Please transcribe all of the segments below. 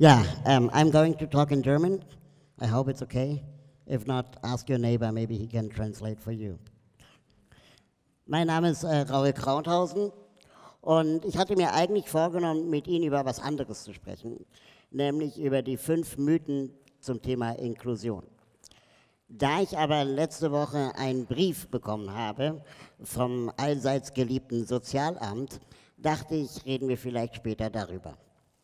Yeah, I'm going to talk in German. I hope it's okay. If not, ask your neighbor, maybe he can translate for you. Mein Name ist Raul Krauthausen und ich hatte mir eigentlich vorgenommen, mit Ihnen über was anderes zu sprechen, nämlich über die 5 Mythen zum Thema Inklusion. Da ich aber letzte Woche einen Brief bekommen habe vom allseits geliebten Sozialamt, dachte ich, reden wir vielleicht später darüber.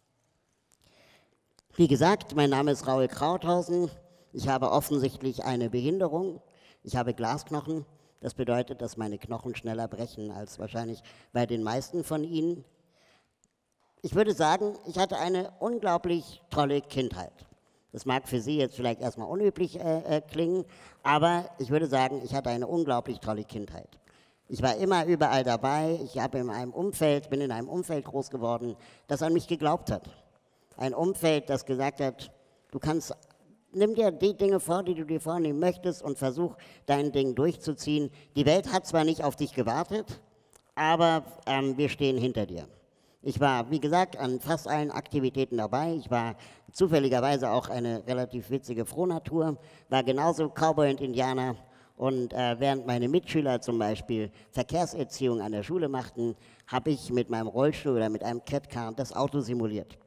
Wie gesagt, mein Name ist Raul Krauthausen. Ich habe offensichtlich eine Behinderung. Ich habe Glasknochen. Das bedeutet, dass meine Knochen schneller brechen als wahrscheinlich bei den meisten von Ihnen. Ich würde sagen, ich hatte eine unglaublich tolle Kindheit. Das mag für Sie jetzt vielleicht erstmal unüblich klingen, aber ich würde sagen, ich hatte eine unglaublich tolle Kindheit. Ich war immer überall dabei. Ich bin in einem Umfeld groß geworden, das an mich geglaubt hat. Ein Umfeld, das gesagt hat, nimm dir die Dinge vor, die du dir vornehmen möchtest und versuch, dein Ding durchzuziehen. Die Welt hat zwar nicht auf dich gewartet, aber wir stehen hinter dir. Ich war, wie gesagt, an fast allen Aktivitäten dabei. Ich war zufälligerweise auch eine relativ witzige Frohnatur, war genauso Cowboy und Indianer. Und während meine Mitschüler zum Beispiel Verkehrserziehung an der Schule machten, habe ich mit meinem Rollstuhl oder mit einem Catcar das Auto simuliert.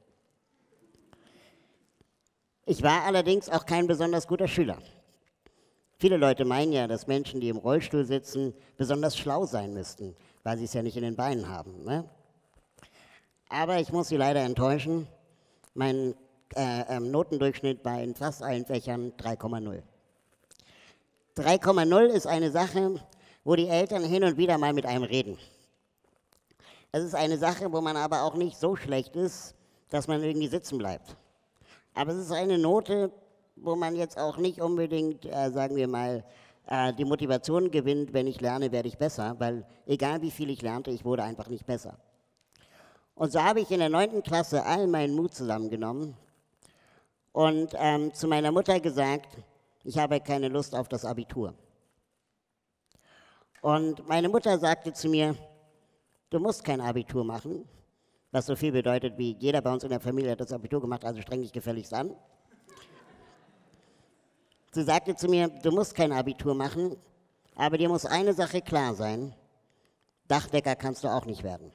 Ich war allerdings auch kein besonders guter Schüler. Viele Leute meinen ja, dass Menschen, die im Rollstuhl sitzen, besonders schlau sein müssten, weil sie es ja nicht in den Beinen haben. Ne? Aber ich muss Sie leider enttäuschen, mein Notendurchschnitt war in fast allen Fächern 3,0. 3,0 ist eine Sache, wo die Eltern hin und wieder mal mit einem reden. Es ist eine Sache, wo man aber auch nicht so schlecht ist, dass man irgendwie sitzen bleibt. Aber es ist eine Note, wo man jetzt auch nicht unbedingt, sagen wir mal, die Motivation gewinnt, wenn ich lerne, werde ich besser, weil egal wie viel ich lernte, ich wurde einfach nicht besser. Und so habe ich in der 9. Klasse all meinen Mut zusammengenommen und zu meiner Mutter gesagt, ich habe keine Lust auf das Abitur. Und meine Mutter sagte zu mir, du musst kein Abitur machen, was so viel bedeutet wie jeder bei uns in der Familie hat das Abitur gemacht, also streng dich gefälligst an. Sie sagte zu mir, du musst kein Abitur machen, aber dir muss eine Sache klar sein, Dachdecker kannst du auch nicht werden.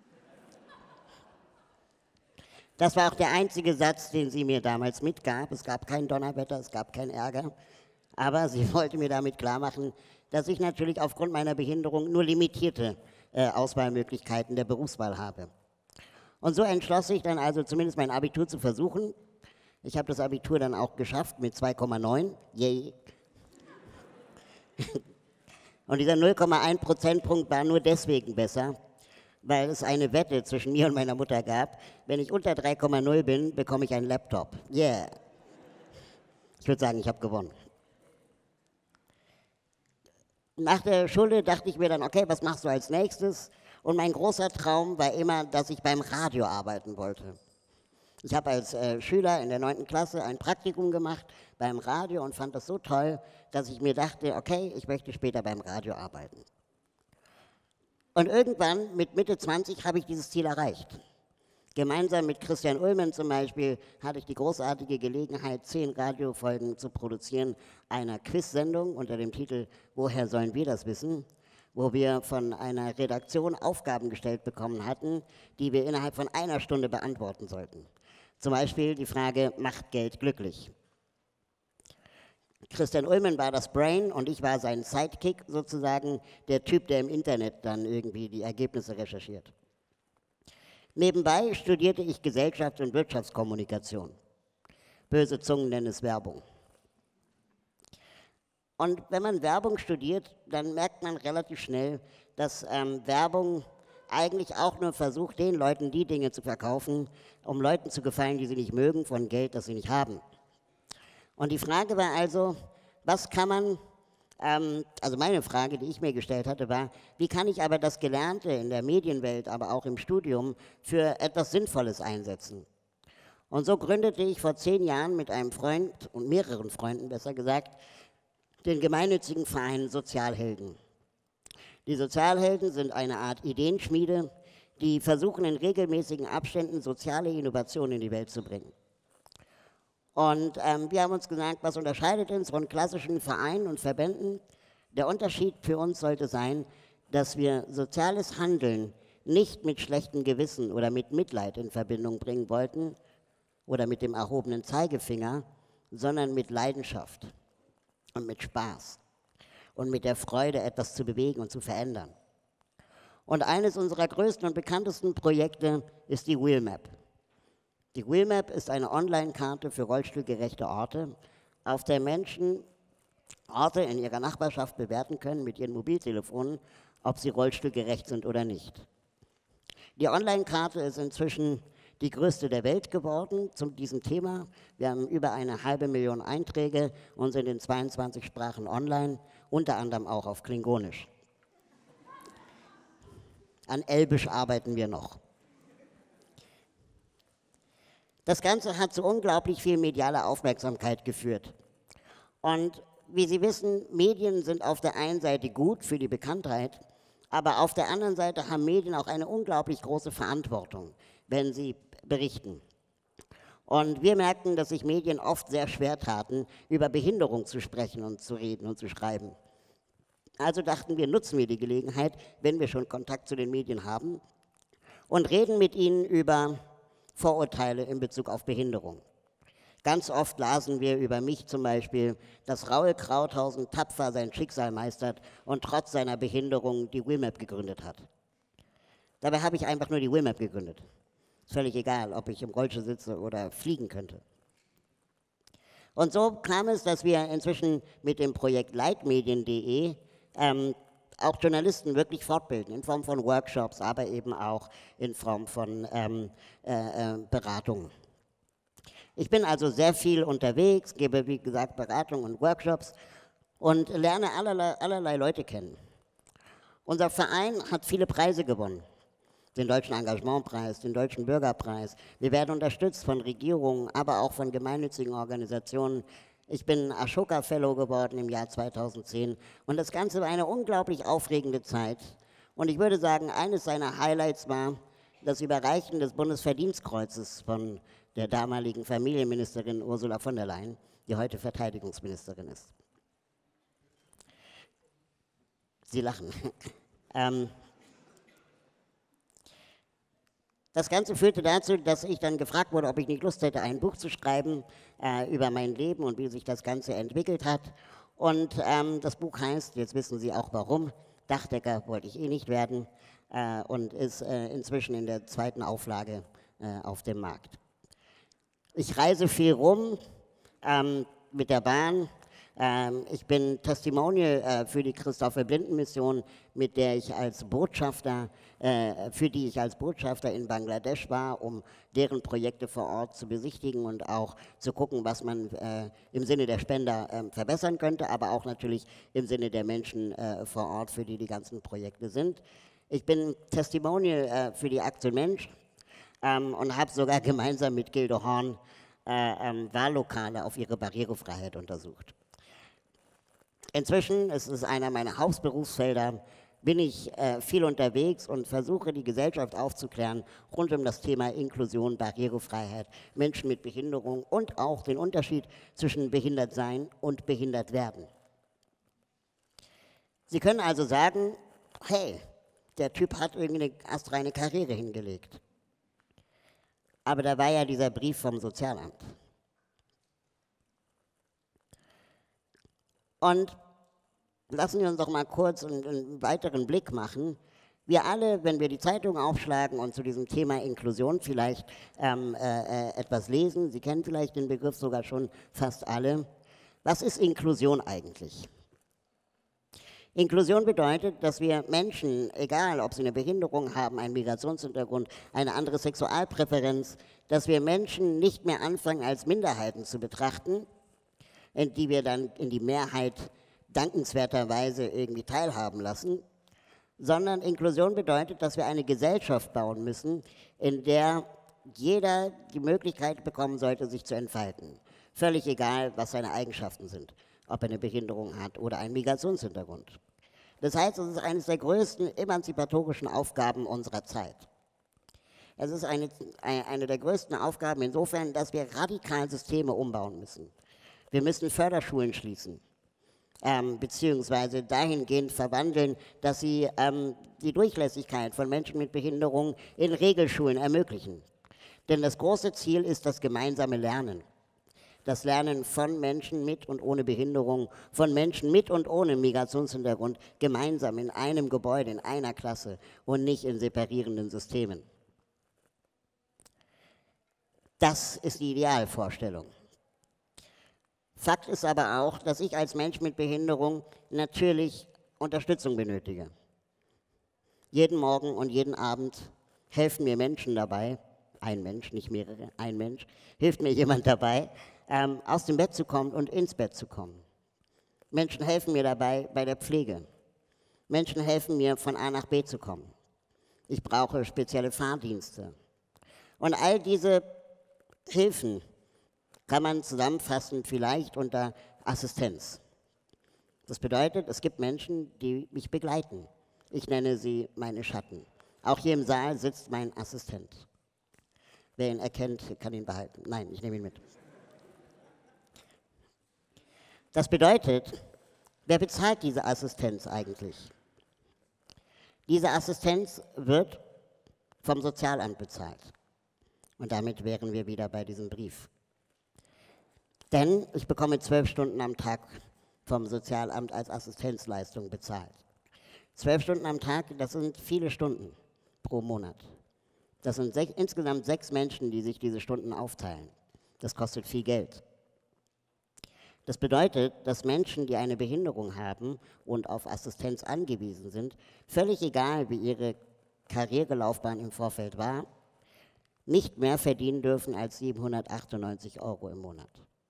Das war auch der einzige Satz, den sie mir damals mitgab. Es gab kein Donnerwetter, es gab keinen Ärger, aber sie wollte mir damit klar machen, dass ich natürlich aufgrund meiner Behinderung nur limitierte Auswahlmöglichkeiten der Berufswahl habe. Und so entschloss ich dann also zumindest mein Abitur zu versuchen. Ich habe das Abitur dann auch geschafft mit 2,9. Yay. Und dieser 0,1 Prozentpunkt war nur deswegen besser, weil es eine Wette zwischen mir und meiner Mutter gab. Wenn ich unter 3,0 bin, bekomme ich einen Laptop. Yeah. Ich würde sagen, ich habe gewonnen. Nach der Schule dachte ich mir dann, okay, was machst du als nächstes? Und mein großer Traum war immer, dass ich beim Radio arbeiten wollte. Ich habe als Schüler in der 9. Klasse ein Praktikum gemacht beim Radio und fand das so toll, dass ich mir dachte, okay, ich möchte später beim Radio arbeiten. Und irgendwann, mit Mitte 20, habe ich dieses Ziel erreicht. Gemeinsam mit Christian Ullmann zum Beispiel hatte ich die großartige Gelegenheit, 10 Radiofolgen zu produzieren, einer Quiz-Sendung unter dem Titel Woher sollen wir das wissen?, wo wir von einer Redaktion Aufgaben gestellt bekommen hatten, die wir innerhalb von 1 Stunde beantworten sollten. Zum Beispiel die Frage, macht Geld glücklich? Christian Ullmann war das Brain und ich war sein Sidekick sozusagen, der Typ, der im Internet dann irgendwie die Ergebnisse recherchiert. Nebenbei studierte ich Gesellschafts- und Wirtschaftskommunikation. Böse Zungen nennen es Werbung. Und wenn man Werbung studiert, dann merkt man relativ schnell, dass Werbung eigentlich auch nur versucht, den Leuten die Dinge zu verkaufen, um Leuten zu gefallen, die sie nicht mögen, von Geld, das sie nicht haben. Und die Frage war also, was kann man, also meine Frage, die ich mir gestellt hatte, war, wie kann ich aber das Gelernte in der Medienwelt, aber auch im Studium für etwas Sinnvolles einsetzen? Und so gründete ich vor 10 Jahren mit einem Freund und mehreren Freunden, besser gesagt, den gemeinnützigen Verein Sozialhelden. Die Sozialhelden sind eine Art Ideenschmiede, die versuchen in regelmäßigen Abständen soziale Innovationen in die Welt zu bringen. Und wir haben uns gesagt, was unterscheidet uns von klassischen Vereinen und Verbänden? Der Unterschied für uns sollte sein, dass wir soziales Handeln nicht mit schlechtem Gewissen oder mit Mitleid in Verbindung bringen wollten oder mit dem erhobenen Zeigefinger, sondern mit Leidenschaft und mit Spaß und mit der Freude, etwas zu bewegen und zu verändern. Und eines unserer größten und bekanntesten Projekte ist die Wheelmap. Die Wheelmap ist eine Online-Karte für rollstuhlgerechte Orte, auf der Menschen Orte in ihrer Nachbarschaft bewerten können mit ihren Mobiltelefonen, ob sie rollstuhlgerecht sind oder nicht. Die Online-Karte ist inzwischen die größte der Welt geworden zu diesem Thema. Wir haben über 500.000 Einträge und sind in 22 Sprachen online, unter anderem auch auf Klingonisch. An Elbisch arbeiten wir noch. Das Ganze hat zu unglaublich viel medialer Aufmerksamkeit geführt. Und wie Sie wissen, Medien sind auf der einen Seite gut für die Bekanntheit, aber auf der anderen Seite haben Medien auch eine unglaublich große Verantwortung, wenn sie berichten. Und wir merkten, dass sich Medien oft sehr schwer taten, über Behinderung zu sprechen und zu reden und zu schreiben. Also dachten wir, nutzen wir die Gelegenheit, wenn wir schon Kontakt zu den Medien haben, und reden mit ihnen über Vorurteile in Bezug auf Behinderung. Ganz oft lasen wir über mich zum Beispiel, dass Raul Krauthausen tapfer sein Schicksal meistert und trotz seiner Behinderung die Wheelmap gegründet hat. Dabei habe ich einfach nur die Wheelmap gegründet. Ist völlig egal, ob ich im Rollstuhl sitze oder fliegen könnte. Und so kam es, dass wir inzwischen mit dem Projekt leitmedien.de auch Journalisten wirklich fortbilden, in Form von Workshops, aber eben auch in Form von Beratungen. Ich bin also sehr viel unterwegs, gebe wie gesagt Beratungen und Workshops und lerne allerlei Leute kennen. Unser Verein hat viele Preise gewonnen. Den Deutschen Engagementpreis, den Deutschen Bürgerpreis. Wir werden unterstützt von Regierungen, aber auch von gemeinnützigen Organisationen. Ich bin Ashoka Fellow geworden im Jahr 2010 und das Ganze war eine unglaublich aufregende Zeit. Und ich würde sagen, eines seiner Highlights war das Überreichen des Bundesverdienstkreuzes von der damaligen Familienministerin Ursula von der Leyen, die heute Verteidigungsministerin ist. Sie lachen. Das Ganze führte dazu, dass ich dann gefragt wurde, ob ich nicht Lust hätte, ein Buch zu schreiben über mein Leben und wie sich das Ganze entwickelt hat. Und das Buch heißt, jetzt wissen Sie auch warum, Dachdecker wollte ich eh nicht werden und ist inzwischen in der 2. Auflage auf dem Markt. Ich reise viel rum mit der Bahn. Ich bin Testimonial für die Christopher-Blinden-Mission, mit der ich als Botschafter, für die ich als Botschafter in Bangladesch war, um deren Projekte vor Ort zu besichtigen und auch zu gucken, was man im Sinne der Spender verbessern könnte, aber auch natürlich im Sinne der Menschen vor Ort, für die die ganzen Projekte sind. Ich bin Testimonial für die Aktion Mensch und habe sogar gemeinsam mit Gildo Horn Wahllokale auf ihre Barrierefreiheit untersucht. Inzwischen, es ist einer meiner Hauptberufsfelder, bin ich viel unterwegs und versuche, die Gesellschaft aufzuklären rund um das Thema Inklusion, Barrierefreiheit, Menschen mit Behinderung und auch den Unterschied zwischen behindert sein und behindert werden. Sie können also sagen, hey, der Typ hat irgendwie eine astreine Karriere hingelegt. Aber da war ja dieser Brief vom Sozialamt. Und lassen wir uns doch mal kurz einen weiteren Blick machen. Wir alle, wenn wir die Zeitung aufschlagen und zu diesem Thema Inklusion vielleicht etwas lesen, Sie kennen vielleicht den Begriff sogar schon fast alle. Was ist Inklusion eigentlich? Inklusion bedeutet, dass wir Menschen, egal ob sie eine Behinderung haben, einen Migrationshintergrund, eine andere Sexualpräferenz, dass wir Menschen nicht mehr anfangen als Minderheiten zu betrachten, in die wir dann in die Mehrheit dankenswerterweise irgendwie teilhaben lassen, sondern Inklusion bedeutet, dass wir eine Gesellschaft bauen müssen, in der jeder die Möglichkeit bekommen sollte, sich zu entfalten. Völlig egal, was seine Eigenschaften sind, ob er eine Behinderung hat oder einen Migrationshintergrund. Das heißt, es ist eines der größten emanzipatorischen Aufgaben unserer Zeit. Es ist eine der größten Aufgaben insofern, dass wir radikal Systeme umbauen müssen. Wir müssen Förderschulen schließen, beziehungsweise dahingehend verwandeln, dass sie die Durchlässigkeit von Menschen mit Behinderung in Regelschulen ermöglichen. Denn das große Ziel ist das gemeinsame Lernen. Das Lernen von Menschen mit und ohne Behinderung, von Menschen mit und ohne Migrationshintergrund, gemeinsam in einem Gebäude, in einer Klasse und nicht in separierenden Systemen. Das ist die Idealvorstellung. Fakt ist aber auch, dass ich als Mensch mit Behinderung natürlich Unterstützung benötige. Jeden Morgen und jeden Abend helfen mir Menschen dabei, ein Mensch, nicht mehrere, ein Mensch, hilft mir jemand dabei, aus dem Bett zu kommen und ins Bett zu kommen. Menschen helfen mir dabei bei der Pflege. Menschen helfen mir, von A nach B zu kommen. Ich brauche spezielle Fahrdienste. Und all diese Hilfen kann man zusammenfassen vielleicht unter Assistenz. Das bedeutet, es gibt Menschen, die mich begleiten. Ich nenne sie meine Schatten. Auch hier im Saal sitzt mein Assistent. Wer ihn erkennt, kann ihn behalten. Nein, ich nehme ihn mit. Das bedeutet, wer bezahlt diese Assistenz eigentlich? Diese Assistenz wird vom Sozialamt bezahlt. Und damit wären wir wieder bei diesem Brief. Denn ich bekomme 12 Stunden am Tag vom Sozialamt als Assistenzleistung bezahlt. 12 Stunden am Tag, das sind viele Stunden pro Monat. Das sind insgesamt 6 Menschen, die sich diese Stunden aufteilen. Das kostet viel Geld. Das bedeutet, dass Menschen, die eine Behinderung haben und auf Assistenz angewiesen sind, völlig egal, wie ihre Karrierelaufbahn im Vorfeld war, nicht mehr verdienen dürfen als 798 € im Monat.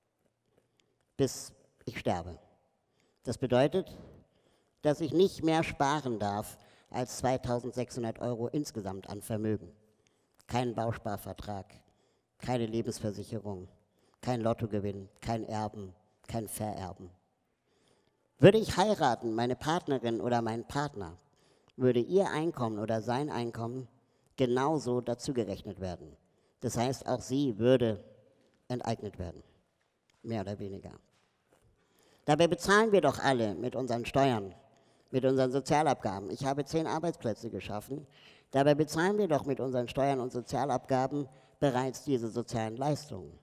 Bis ich sterbe. Das bedeutet, dass ich nicht mehr sparen darf als 2.600 € insgesamt an Vermögen. Kein Bausparvertrag, keine Lebensversicherung, kein Lottogewinn, kein Erben, kein Vererben. Würde ich heiraten, meine Partnerin oder mein Partner, würde ihr Einkommen oder sein Einkommen genauso dazugerechnet werden. Das heißt, auch sie würde enteignet werden, mehr oder weniger. Dabei bezahlen wir doch alle mit unseren Steuern, mit unseren Sozialabgaben. Ich habe 10 Arbeitsplätze geschaffen. Dabei bezahlen wir doch mit unseren Steuern und Sozialabgaben bereits diese sozialen Leistungen.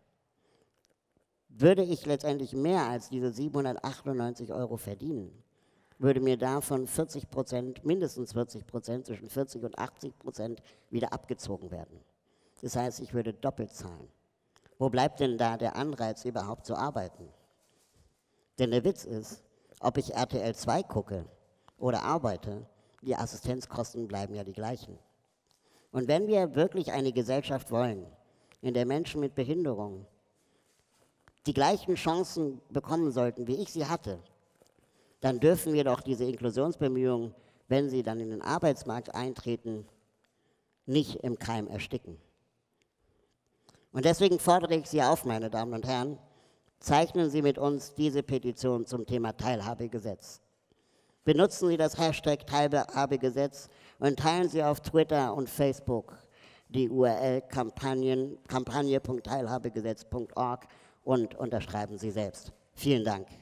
Würde ich letztendlich mehr als diese 798 € verdienen, würde mir davon 40%, mindestens 40%, zwischen 40 und 80% wieder abgezogen werden. Das heißt, ich würde doppelt zahlen. Wo bleibt denn da der Anreiz, überhaupt zu arbeiten? Denn der Witz ist, ob ich RTL 2 gucke oder arbeite, die Assistenzkosten bleiben ja die gleichen. Und wenn wir wirklich eine Gesellschaft wollen, in der Menschen mit Behinderung die gleichen Chancen bekommen sollten, wie ich sie hatte, dann dürfen wir doch diese Inklusionsbemühungen, wenn sie dann in den Arbeitsmarkt eintreten, nicht im Keim ersticken. Und deswegen fordere ich Sie auf, meine Damen und Herren, zeichnen Sie mit uns diese Petition zum Thema Teilhabegesetz. Benutzen Sie das Hashtag Teilhabegesetz und teilen Sie auf Twitter und Facebook die URL kampagne.teilhabegesetz.org und unterschreiben Sie selbst. Vielen Dank.